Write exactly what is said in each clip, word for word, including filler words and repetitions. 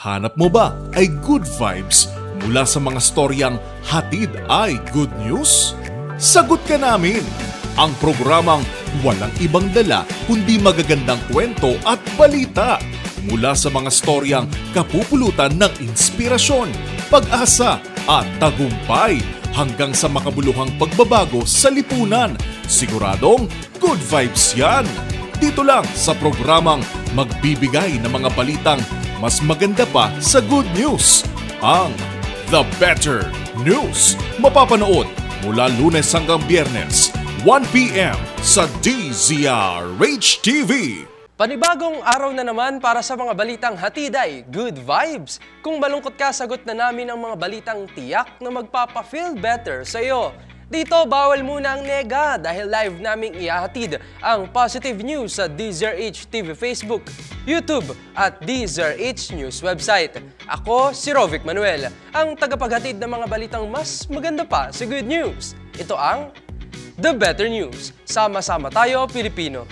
Hanap mo ba ay good vibes mula sa mga storyang hatid ay good news? Sagot ka namin! Ang programang walang ibang dala kundi magagandang kwento at balita mula sa mga storyang kapupulutan ng inspirasyon, pag-asa at tagumpay hanggang sa makabuluhang pagbabago sa lipunan. Siguradong good vibes yan! Dito lang sa programang magbibigay ng mga balitang mas maganda pa sa good news, ang The Better News. Mapapanood mula Lunes hanggang Biyernes, one p m sa D Z R H T V. Panibagong araw na naman para sa mga balitang hatid ay good vibes. Kung malungkot ka, sagot na namin ang mga balitang tiyak na magpapa-feel better sa iyo. Dito, bawal muna ang nega dahil live naming ihahatid ang positive news sa D Z R H T V Facebook, YouTube at D Z R H News website. Ako, si Rovic Manuel, ang tagapaghatid ng mga balitang mas maganda pa sa good news. Ito ang The Better News. Sama-sama tayo, Pilipino.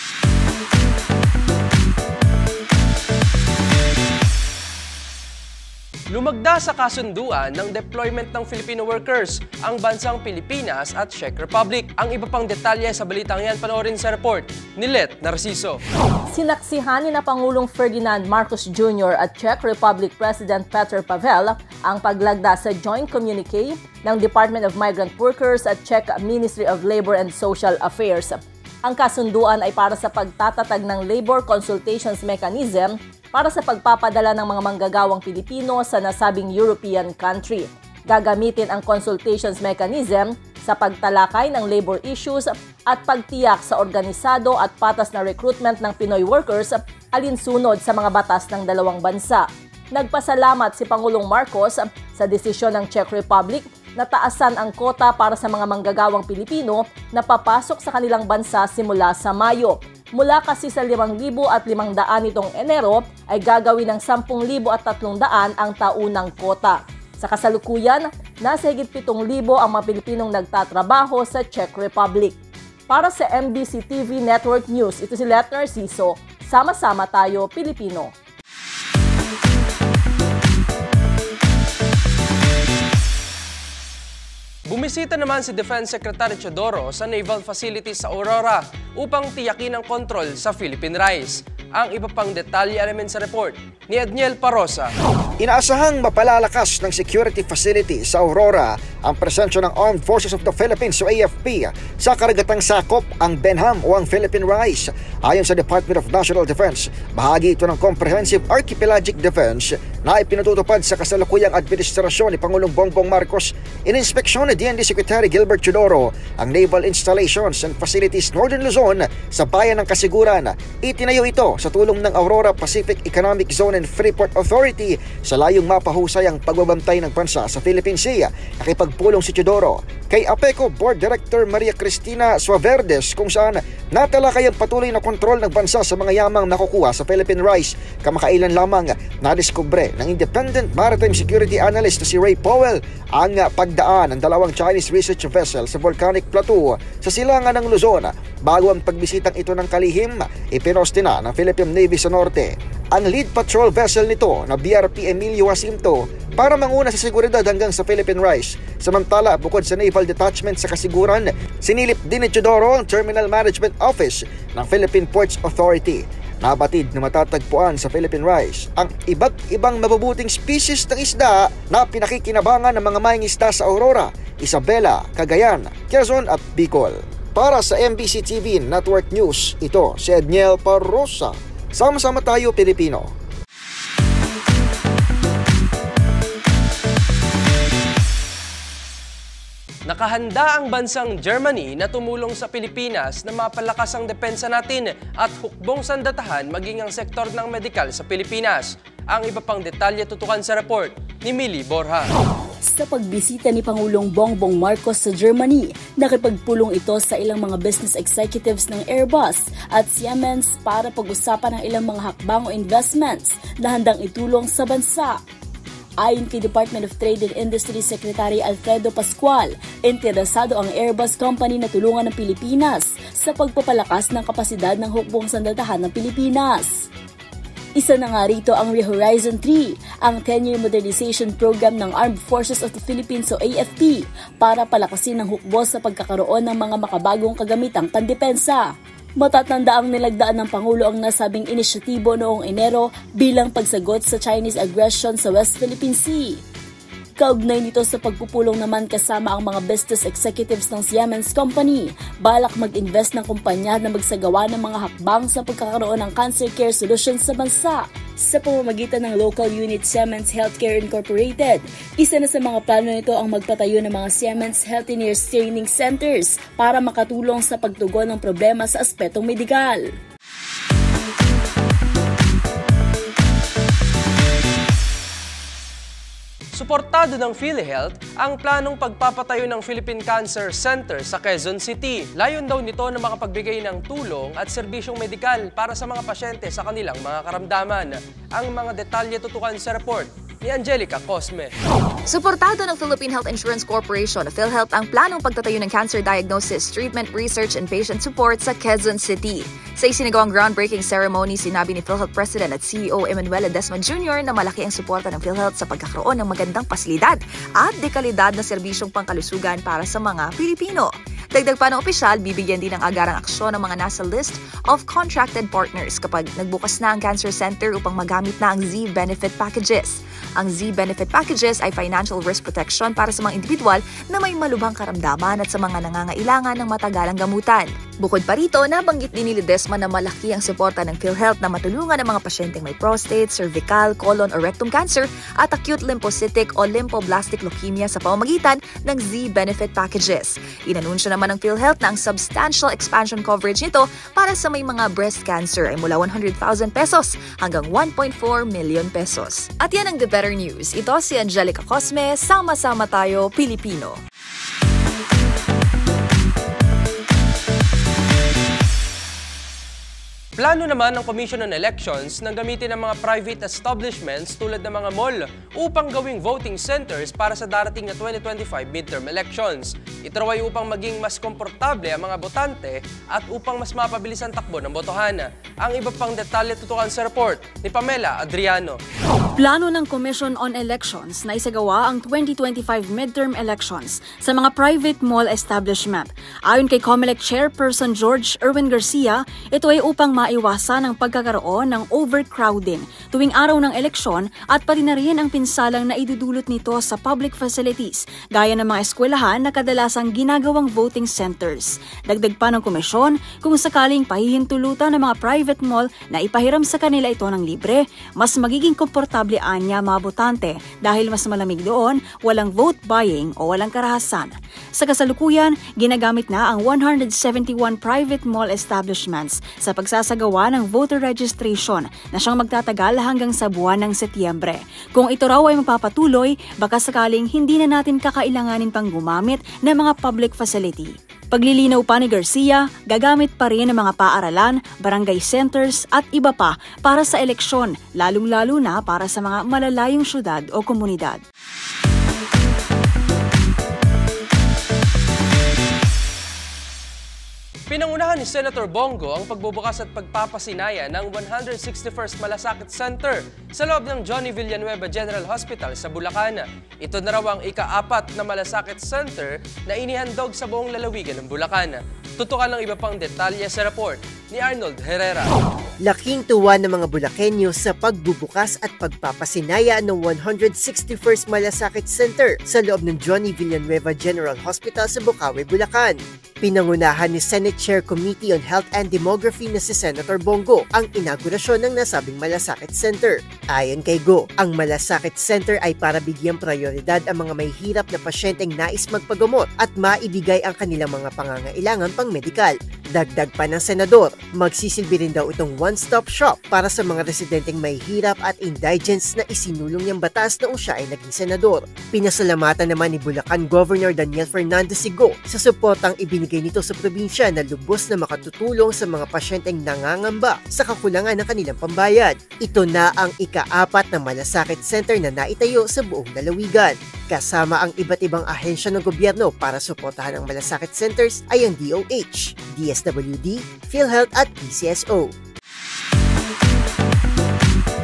Lumagda sa kasunduan ng deployment ng Filipino workers ang bansang Pilipinas at Czech Republic. Ang iba pang detalye sa balitang yan panoorin sa report ni Let Narciso. Sinaksihan ni na Pangulong Ferdinand Marcos Junior at Czech Republic President Petr Pavel ang paglagda sa joint communique ng Department of Migrant Workers at Czech Ministry of Labor and Social Affairs. Ang kasunduan ay para sa pagtatatag ng labor consultations mechanism para sa pagpapadala ng mga manggagawang Pilipino sa nasabing European country. Gagamitin ang consultations mechanism sa pagtalakay ng labor issues at pagtiyak sa organisado at patas na recruitment ng Pinoy workers alinsunod sa mga batas ng dalawang bansa. Nagpasalamat si Pangulong Marcos sa desisyon ng Czech Republic na taasan ang kota para sa mga manggagawang Pilipino na papasok sa kanilang bansa simula sa Mayo. Mula kasi sa limang libo at limang daan nitong Enero ay gagawin ng sampung libo at tatlong daan ang taunang kota. Sa kasalukuyan, nasa higit pitong libo ang mga Pilipinong nagtatrabaho sa Czech Republic. Para sa M B C T V Network News, ito si Let Narciso. Sama-sama tayo, Pilipino. Bumisita naman si Defense Secretary Teodoro sa naval facilities sa Aurora upang tiyakin ang kontrol sa Philippine rice. Ang iba pang detalye alamin sa report ni Edniel Parosa. Inaasahang mapalalakas ng security facility sa Aurora ang presensya ng Armed Forces of the Philippines o A F P sa karagatang sakop ang Benham o ang Philippine Rice. Ayon sa Department of National Defense, bahagi ito ng Comprehensive Archipelagic Defense na ipinatutupad sa kasalukuyang administrasyon ni Pangulong Bongbong Marcos. Ininspeksyon ni D N D Secretary Gilbert Teodoro ang naval installations and facilities Northern Luzon sa bayan ng Kasiguran. Itinayo ito sa tulong ng Aurora Pacific Economic Zone and Freeport Authority sa layong mapahusay ang pagbabantay ng bansa sa Philippine Sea. Nakipagpulong si Teodoro kay APECO Board Director Maria Cristina Suaverdes kung saan natalakay ang patuloy na kontrol ng bansa sa mga yamang nakukuha sa Philippine rice. Kamakailan lamang nadiskubre ng Independent Maritime Security Analyst na si Ray Powell ang pagdaan ng dalawang Chinese research vessel sa volcanic plateau sa silangan ng Luzon. Bago ang pagbisitang ito ng kalihim, ipinoste na ng Philippine Navy sa norte ang lead patrol vessel nito na B R P Emilio Jacinto para manguna sa seguridad hanggang sa Philippine rice. Samantala, bukod sa naval detachment sa Kasiguran, sinilip din ni Teodoro ang Terminal Management Office ng Philippine Ports Authority. Nabatid na matatagpuan sa Philippine rice ang iba't ibang mabubuting species ng isda na pinakikinabangan ng mga mangingisda sa Aurora, Isabela, Cagayan, Quezon at Bicol. Para sa M B C T V Network News, ito si Edniel Parosa. Sama-sama tayo, Pilipino. Nakahanda ang bansang Germany na tumulong sa Pilipinas na mapalakas ang depensa natin at hukbong sandatahan maging ang sektor ng medikal sa Pilipinas. Ang iba pang detalye tutukan sa report ni Millie Borja. Sa pagbisita ni Pangulong Bongbong Marcos sa Germany, nakipagpulong ito sa ilang mga business executives ng Airbus at Siemens para pag-usapan ang ilang mga hakbang o investments na handang itulong sa bansa. Ayon kay Department of Trade and Industry Secretary Alfredo Pascual, interesado ang Airbus Company na tulungan ng Pilipinas sa pagpapalakas ng kapasidad ng hukbong sandatahan ng Pilipinas. Isa na nga rito ang Rehorizon three, ang ten-year modernization program ng Armed Forces of the Philippines o A F P para palakasin ang hukbo sa pagkakaroon ng mga makabagong kagamitang pandepensa. Matatanda ang nilagdaan ng Pangulo ang nasabing inisyatibo noong Enero bilang pagsagot sa Chinese aggression sa West Philippine Sea. Kaugnay nito sa pagpupulong naman kasama ang mga business executives ng Siemens Company, balak mag-invest ng kumpanya na magsagawa ng mga hakbang sa pagkakaroon ng cancer care solutions sa bansa sa pamamagitan ng local unit Siemens Healthcare Incorporated. Isa na sa mga plano nito ang magpatayo ng mga Siemens Healthineers Training Centers para makatulong sa pagtugon ng problema sa aspetong medikal. Suportado ng PhilHealth ang planong pagpapatayo ng Philippine Cancer Center sa Quezon City. Layon daw nito na makapagbigay ng tulong at serbisyong medikal para sa mga pasyente sa kanilang mga karamdaman. Ang mga detalye tutukan sa report ni Angelica Cosme. Suportado ng Philippine Health Insurance Corporation o PhilHealth ang planong pagtatayo ng cancer diagnosis, treatment, research, and patient support sa Quezon City. Sa isinagawang groundbreaking ceremony, sinabi ni PhilHealth President at C E O Emmanuel Ledesma Junior na malaki ang suporta ng PhilHealth sa pagkakaroon ng magandang pasilidad at dekalidad na serbisyong pangkalusugan para sa mga Pilipino. Dagdag pa ng opisyal, bibigyan din ng agarang aksyon ng mga nasa list of contracted partners kapag nagbukas na ang cancer center upang magamit na ang Z Benefit Packages. Ang Z Benefit Packages ay financial risk protection para sa mga individual na may malubhang karamdaman at sa mga nangangailangan ng matagalang gamutan. Bukod pa rito, nabanggit din ni Ledesma na malaki ang suporta ng PhilHealth na matulungan ang mga pasyenteng may prostate, cervical, colon o rectum cancer at acute lymphocytic o lymphoblastic leukemia sa pamamagitan ng Z Benefit Packages. Inanunsyo naman ng PhilHealth na ang substantial expansion coverage nito para sa may mga breast cancer ay mula one hundred thousand pesos hanggang one point four million pesos. At yan ang The Better News. Ito si Angelica Cosme, sama-sama tayo Pilipino. Plano naman ng Commission on Elections na gamitin ang mga private establishments tulad ng mga mall upang gawing voting centers para sa darating na twenty twenty-five midterm elections. Ito raw ay upang maging mas komportable ang mga botante at upang mas mapabilis ang takbo ng botohan. Ang iba pang detalye tutukan sa report ni Pamela Adriano. Plano ng Commission on Elections na isagawa ang twenty twenty-five midterm elections sa mga private mall establishment. Ayon kay COMELEC Chairperson George Erwin Garcia, ito ay upang maiwasan ang pagkakaroon ng overcrowding tuwing araw ng eleksyon at pati na rin ang pinsalang na idudulot nito sa public facilities gaya ng mga eskwelahan na kadalasang ginagawang voting centers. Dagdag pa ng komisyon, kung sakaling pahihintulutan ng mga private mall na ipahiram sa kanila ito ng libre, mas magiging komportable anya mga botante dahil mas malamig doon, walang vote buying o walang karahasan. Sa kasalukuyan, ginagamit na ang one hundred seventy-one private mall establishments sa pagsasagawa ng voter registration na siyang magtatagal hanggang sa buwan ng Setyembre. Kung ito raw ay mapapatuloy, baka sakaling hindi na natin kakailanganin pang gumamit ng mga public facility. Paglilinaw pa ni Garcia, gagamit pa rin ng mga paaralan, barangay centers at iba pa para sa eleksyon, lalong-lalo na para sa mga malalayong syudad o komunidad. Pinangunahan ni Senator Bongo ang pagbubukas at pagpapasinaya ng one hundred sixty-first Malasakit Center sa loob ng Johnny Villanueva General Hospital sa Bulacan. Ito na raw ang ika-apat na Malasakit Center na inihandog sa buong lalawigan ng Bulacan. Tutukan ng iba pang detalye sa report ni Arnold Herrera. Laking tuwa ng mga Bulakenyo sa pagbubukas at pagpapasinaya ng one hundred sixty-first Malasakit Center sa loob ng Johnny Villanueva General Hospital sa Bukawi, Bulacan. Pinangunahan ni Senate Chair Committee on Health and Demography na si Senator Bongo ang inaugurasyon ng nasabing Malasakit Center. Ayon kay Go, ang Malasakit Center ay para bigyang prioridad ang mga may hirap na pasyenteng nais magpagamot at maibigay ang kanilang mga pangangailangan pang medikal. Dagdag pa ng Senador, magsisilbi rin daw itong one-stop shop para sa mga residenteng may hirap at indigents na isinulong niyang batas noong siya ay naging senador. Pinasalamatan naman ni Bulacan Governor Daniel Fernandez Go sa suportang ibinigay nito sa probinsya na lubos na makatutulong sa mga pasyenteng nangangamba sa kakulangan ng kanilang pambayad. Ito na ang ika-apat na Malasakit Center na naitayo sa buong lalawigan. Kasama ang iba't ibang ahensya ng gobyerno para suportahan ang Malasakit Centers ay ang D O H, D S W D, PhilHealth at P C S O.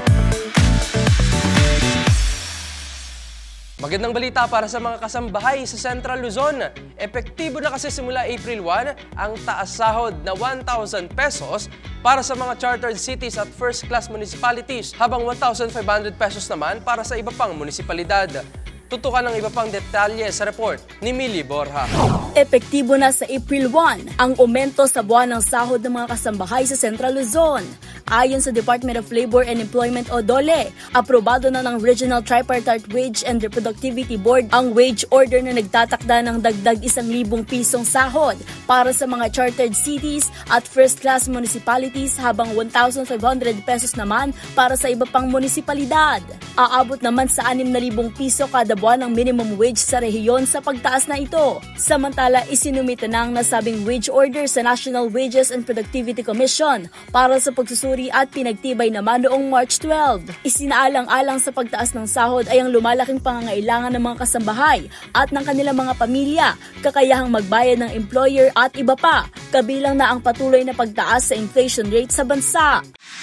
Magandang balita para sa mga kasambahay sa Central Luzon. Epektibo na kasi simula April first ang taas sahod na one thousand pesos para sa mga chartered cities at first-class municipalities, habang one thousand five hundred pesos naman para sa iba pang munisipalidad. Tutukan ng iba pang detalye sa report ni Millie Borja. Epektibo na sa April first ang aumento sa buwan ng sahod ng mga kasambahay sa Central Luzon. Ayon sa Department of Labor and Employment o DOLE, aprobado na ng Regional Tripartite Wage and Reproductivity Board ang wage order na nagtatakda ng dagdag isang libong pisong sahod para sa mga chartered cities at first-class municipalities, habang one thousand five hundred pesos naman para sa iba pang munisipalidad. Aabot naman sa anim na libong piso kada buwan ang minimum wage sa rehiyon sa pagtaas na ito. Samantala, isinumita na ang nasabing wage order sa National Wages and Productivity Commission para sa pagsusuri at pinagtibay naman noong March twelfth. Isinaalang-alang sa pagtaas ng sahod ay ang lumalaking pangangailangan ng mga kasambahay at ng kanilang mga pamilya, kakayahang magbayad ng employer at iba pa, kabilang na ang patuloy na pagtaas sa inflation rate sa bansa.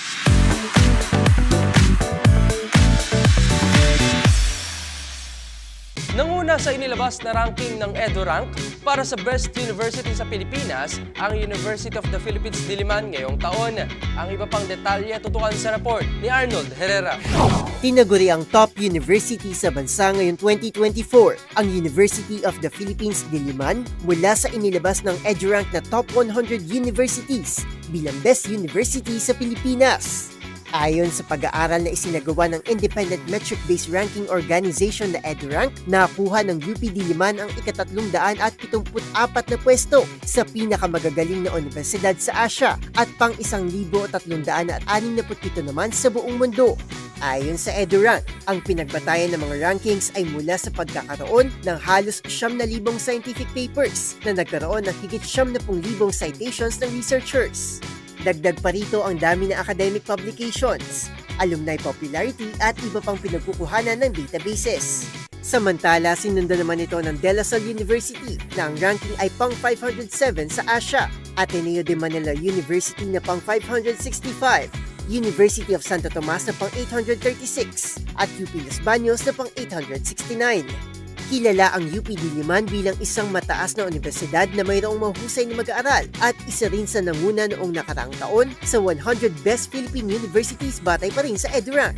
Nanguna sa inilabas na ranking ng EduRank para sa Best University sa Pilipinas, ang University of the Philippines Diliman ngayong taon. Ang iba pang detalye tutukan sa report ni Arnold Herrera. Tinaguri ang top university sa bansa ngayong twenty twenty-four, ang University of the Philippines Diliman, mula sa inilabas ng EduRank na top one hundred universities bilang Best University sa Pilipinas. Ayon sa pag-aaral na isinagawa ng Independent Metric-Based Ranking Organization na EduRank, nakuha ng U P Diliman ang ikatatlong daan at pitungput apat na pwesto sa pinakamagagaling na universidad sa Asia at pang isang libo tatlong daan at anim na putpito naman sa buong mundo. Ayon sa EduRank, ang pinagbatayan ng mga rankings ay mula sa pagkakaroon ng halos siyam na libong scientific papers na nagkaroon ng higit siyam na pung libong citations ng researchers. Dagdag pa rito ang dami ng academic publications, alumni popularity at iba pang pinagkukuhanan ng databases. Samantala, sinundan naman ito ng De La Salle University na ang ranking ay pang five hundred seven sa Asia, Ateneo de Manila University na pang five hundred sixty-five, University of Santo Tomas na pang eight hundred thirty-six at U P Los Baños na pang eight hundred sixty-nine. Kilala ang U P Diliman bilang isang mataas na universidad na mayroong mahusay na mag-aaral at isa rin sa nanguna noong nakaraang taon sa one hundred Best Philippine Universities batay pa rin sa EduRank.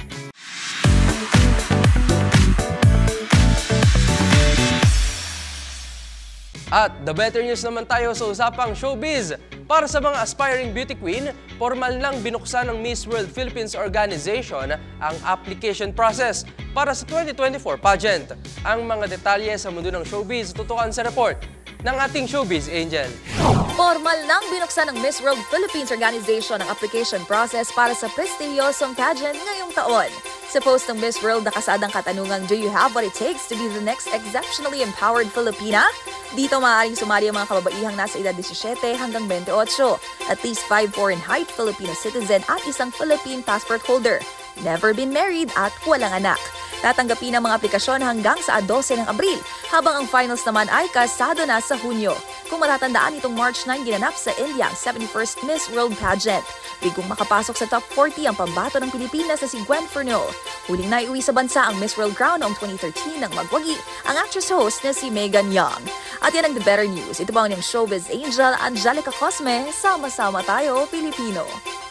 At the better news naman tayo sa usapang showbiz. Para sa mga aspiring beauty queen, formal lang binuksan ng Miss World Philippines Organization ang application process para sa twenty twenty-four pageant. Ang mga detalye sa mundo ng showbiz tutukan sa report ng ating showbiz angel. Formal nang binuksan ng Miss World Philippines Organization ang application process para sa prestihiyosong pageant ngayong taon. Sa post ng Miss World, nakasaad ang katanungang, "Do you have what it takes to be the next exceptionally empowered Filipina?" Dito maaaring sumali ang mga kababaihang nasa edad seventeen hanggang twenty-eight, at least five four in height, Filipino citizen at isang Philippine passport holder, never been married at walang anak. Tatanggapin ang mga aplikasyon hanggang sa twelve ng Abril, habang ang finals naman ay kasado na sa Hunyo. Kung matatandaan, itong March nine ginanap sa India ang seventy-first Miss World Pageant. Bigong makapasok sa top forty ang pambato ng Pilipinas na si Gwen Fernal. Huling naiuwi sa bansa ang Miss World crown noong twenty thirteen nang magwagi ang actress host na si Megan Young. At yan ang the better news. Ito ba ang showbiz angel Angelica Cosme? Sama-sama tayo, Pilipino.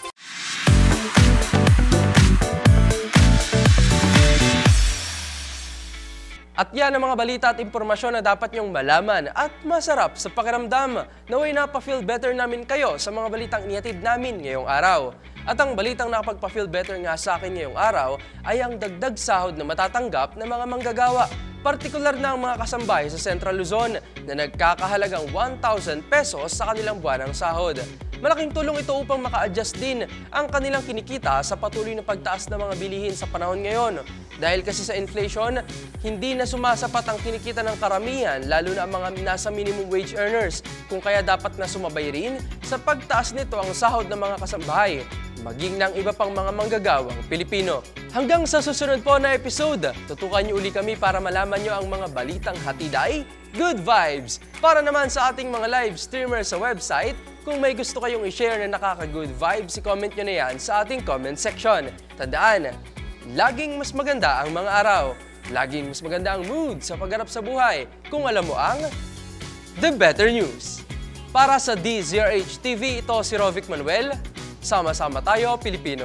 At yan ang mga balita at impormasyon na dapat niyong malaman at masarap sa pakiramdam. Naway napafeel better namin kayo sa mga balitang inihatid namin ngayong araw. At ang balitang nakapagpa-feel better nga sa akin ngayong araw ay ang dagdag sahod na matatanggap ng mga manggagawa. Partikular na ang mga kasambahay sa Central Luzon na nagkakahalagang one thousand pesos sa kanilang buwanang sahod. Malaking tulong ito upang maka-adjust din ang kanilang kinikita sa patuloy na pagtaas ng mga bilihin sa panahon ngayon. Dahil kasi sa inflation, hindi na sumasapat ang kinikita ng karamihan, lalo na ang mga nasa minimum wage earners, kung kaya dapat na sumabay rin sa pagtaas nito ang sahod ng mga kasambahay, maging ng iba pang mga manggagawang Pilipino. Hanggang sa susunod po na episode, tutukan niyo uli kami para malaman niyo ang mga balitang hatid ay Good Vibes. Para naman sa ating mga live streamers sa website, kung may gusto kayong i-share na nakaka-good vibes, i-comment nyo na yan sa ating comment section. Tandaan, laging mas maganda ang mga araw. Laging mas maganda ang mood sa pagharap sa buhay kung alam mo ang The Better News. Para sa D Z R H T V, ito si Rovic Manuel. Sama-sama tayo, Pilipino.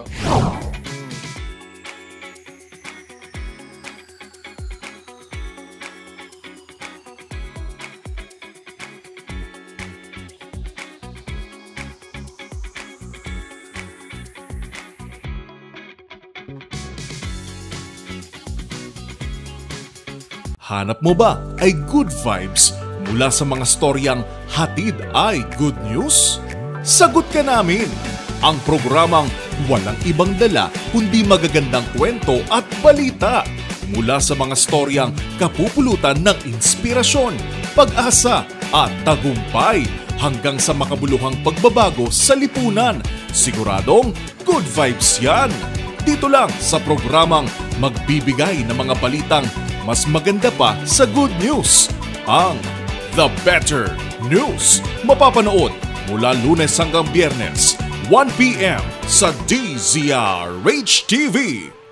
Hanap mo ba ay good vibes mula sa mga storyang hatid ay good news? Sagot ka namin! Ang programang walang ibang dala kundi magagandang kwento at balita mula sa mga storyang kapupulutan ng inspirasyon, pag-asa at tagumpay hanggang sa makabuluhang pagbabago sa lipunan. Siguradong good vibes yan! Dito lang sa programang magbibigay ng mga balitang mas maganda pa sa good news, ang The Better News. Mapapanood mula Lunes hanggang Biyernes, one p m sa D Z R H T V.